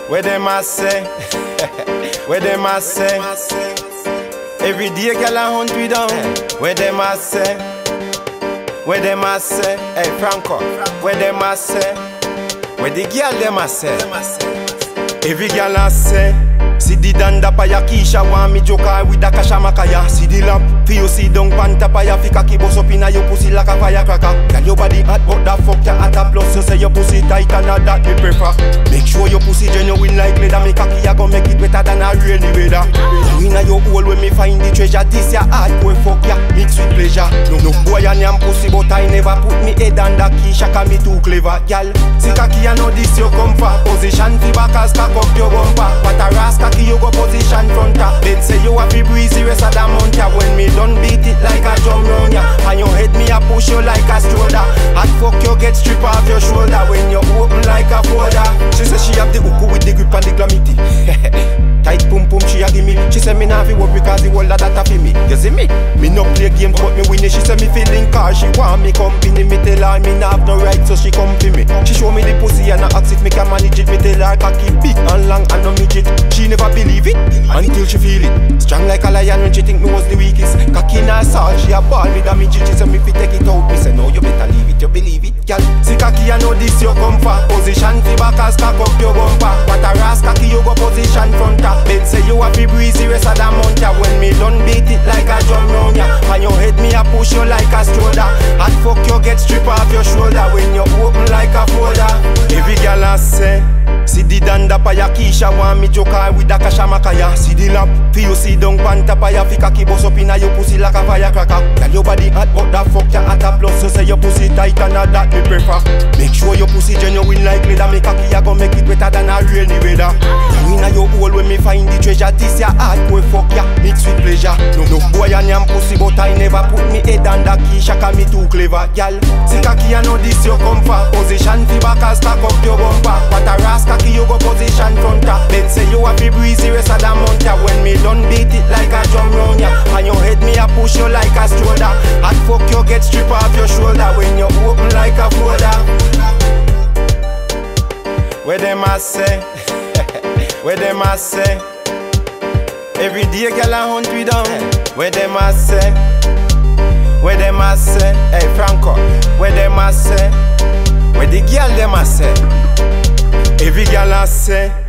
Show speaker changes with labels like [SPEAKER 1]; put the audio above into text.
[SPEAKER 1] Where them a say? Where them a say? Every day girl a hunt we down. Where them a say? Where them a say? Hey Frankco, where them a say? Where the girl them a say? Every girl a say. See the Dappa ya Keisha want me joker with a kasha makaya. See the lamp, feel you see down pantapa ya fika ki boss up inna your pussy like a firecracker. Girl your body hot but that fuck ya at a plus. You say your pussy tight and that me prefer. Make sure your pussy genuine like leather. Me cocky ya go make it better than a rainy weather. Now inna your hole when me find the treasure. This ya hard boy fuck ya mix with pleasure. No boy and yam pussy but I never put me head on that Keisha 'cause me too clever. Girl, see cocky ya know this your comfort. Position fi back as cock up your bumper. But a rascal you go position fronta. Then say you have to breezy rest of the month ya. When me done beat it like a drum round ya. And your head me a push you like a stroller. Hot fuck you get strip off your shoulder. When you open like a folder. She say she have the hook with the grip and the glamity. Tight pum pum she a give me. She say me nah fi work because the whole of that a fi me. You see me? Me no play games but me win it. She say me feeling car. She want me company. Me tell her me nah have no right so she come fi me. She show me the pussy and I ask if me can manage it. Me tell her cocky big and long and no midget. She never believe it until she feel it. Strong like a lion when she think me was the weakest. Cocky in her soul, she a ball me damage it. She say me fi take it out. Me say no, you better leave it, you believe it, girl. See cocky, I know this your comfort. Position fi back as cock up your bumper. What a ras cocky, you go position fronta. Then say you a fi breezy rest of the month ya. When me done beat it like a drum round ya. And your head me a push you like a stroller. Hot fuck you get strip off your shoulder. When you open like a folder. Every girl a say. See the Dappa ya Keisha want me joker with a kasha makaya. See the lamp, feel you see down pantapa ya fika ki boss up inna your pussy like a firecracker. Girl your body hot but that fuck ya at a plus. So say your pussy tight and that me prefer. Make sure your pussy genuine like leather. Me cocky ya go make it better than a rainy weather. Now inna your hole when me find the treasure. This ya hard boy fuck ya mix with pleasure. No boy and yam pussy but I never put me head on that Keisha 'cause me too clever. Girl, see cocky I know this your comfort. Position fi back as stack up your bumper. What a rascal you go position fronta. Then say you have to breezy rest of the month ya. When me done beat it like a drum round ya. And your head me a push you like a stroller. Hot fuck you get strip off your shoulder. When you open like a folder. Where them a say? Where them a say? Every day girl a hunt we down. Where them a say? Where them a say? Hey Frankco, where them a say? Where the girl them a say? Every girl a say.